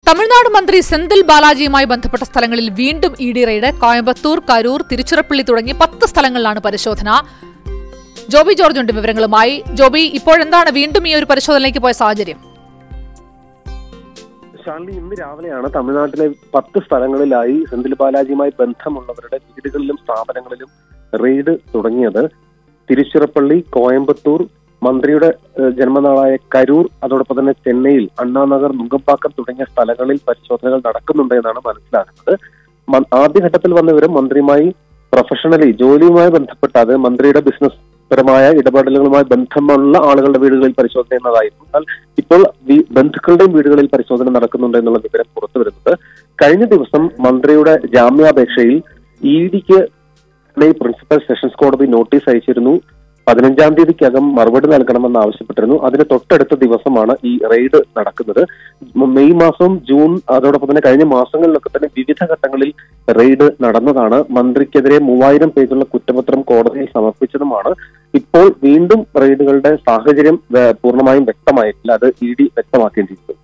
തമിഴ്നാട് മന്ത്രി സെന്തിൽ ബാലാജിയുമായി ബന്ധപ്പെട്ട സ്ഥലങ്ങളിൽ വീണ്ടും ഇഡി റെയ്ഡ്. കോയമ്പത്തൂർ, കരൂർ, തിരുച്ചിറപ്പള്ളി തുടങ്ങി 10 സ്ഥലങ്ങളിലാണ് പരിശോധന. ജോബി ജോർജ് ഉണ്ട് വിവരങ്ങളുമായി. ജോബി, ഇപ്പോഴെന്താണ് വീണ്ടും ഈ ഒരു പരിശോധനയിലേക്ക് പോയ സാഹചര്യം? ഷാൻലി, ഇന്ന് രാവിലെയാണ് തമിഴ്നാട്ടിലെ 10 സ്ഥലങ്ങളിലായി സെന്തിൽ ബാലാജിയുമായി ബന്ധമുള്ളവരുടെ വീടുകളിലും സ്ഥാപനങ്ങളിലും റെയ്ഡ് തുടങ്ങിയത്. തിരുച്ചിറപ്പള്ളി, കോയമ്പത്തൂർ, മന്ത്രിയുടെ ജന്മനാളായ കരൂർ, അതോടൊപ്പം തന്നെ ചെന്നൈയിൽ അണ്ണാനഗർ, നുങ്കമ്പാക്കം തുടങ്ങിയ സ്ഥലങ്ങളിൽ പരിശോധനകൾ നടക്കുന്നുണ്ട് എന്നാണ് മനസ്സിലാകുന്നത്. ആദ്യഘട്ടത്തിൽ വന്ന വിവരം മന്ത്രിയുമായി പ്രൊഫഷണലി ജോലിയുമായി ബന്ധപ്പെട്ട അത് മന്ത്രിയുടെ ബിസിനസ് പരമായ ഇടപെടലുകളുമായി ബന്ധമുള്ള ആളുകളുടെ വീടുകളിൽ പരിശോധന എന്നതായിരുന്നു. എന്നാൽ ഇപ്പോൾ ബന്ധുക്കളുടെയും വീടുകളിൽ പരിശോധന നടക്കുന്നുണ്ട് എന്നുള്ള വിവരം പുറത്തു വരുന്നത്. കഴിഞ്ഞ ദിവസം മന്ത്രിയുടെ ജാമ്യാപേക്ഷയിൽ ഇഡിക്ക് പ്രിൻസിപ്പൽ സെഷൻസ് കോടതി നോട്ടീസ് അയച്ചിരുന്നു. 15-ാം തീയതിക്കകം മറുപടി നൽകണമെന്ന് ആവശ്യപ്പെട്ടിരുന്നു. അതിന് തൊട്ടടുത്ത ദിവസമാണ് ഈ റെയ്ഡ് നടക്കുന്നത്. മെയ് മാസം, ജൂൺ, അതോടൊപ്പം തന്നെ കഴിഞ്ഞ മാസങ്ങളിലൊക്കെ തന്നെ വിവിധ ഘട്ടങ്ങളിൽ റെയ്ഡ് നടന്നതാണ്. മന്ത്രിക്കെതിരെ 3000 പേജുള്ള കുറ്റപത്രം കോടതിയിൽ സമർപ്പിച്ചതുമാണ്. ഇപ്പോൾ വീണ്ടും റെയ്ഡുകളുടെ സാഹചര്യം പൂർണ്ണമായും വ്യക്തമായിട്ടില്ല. അത് ഇഡി വ്യക്തമാക്കേണ്ടിയിരിക്കുന്നു.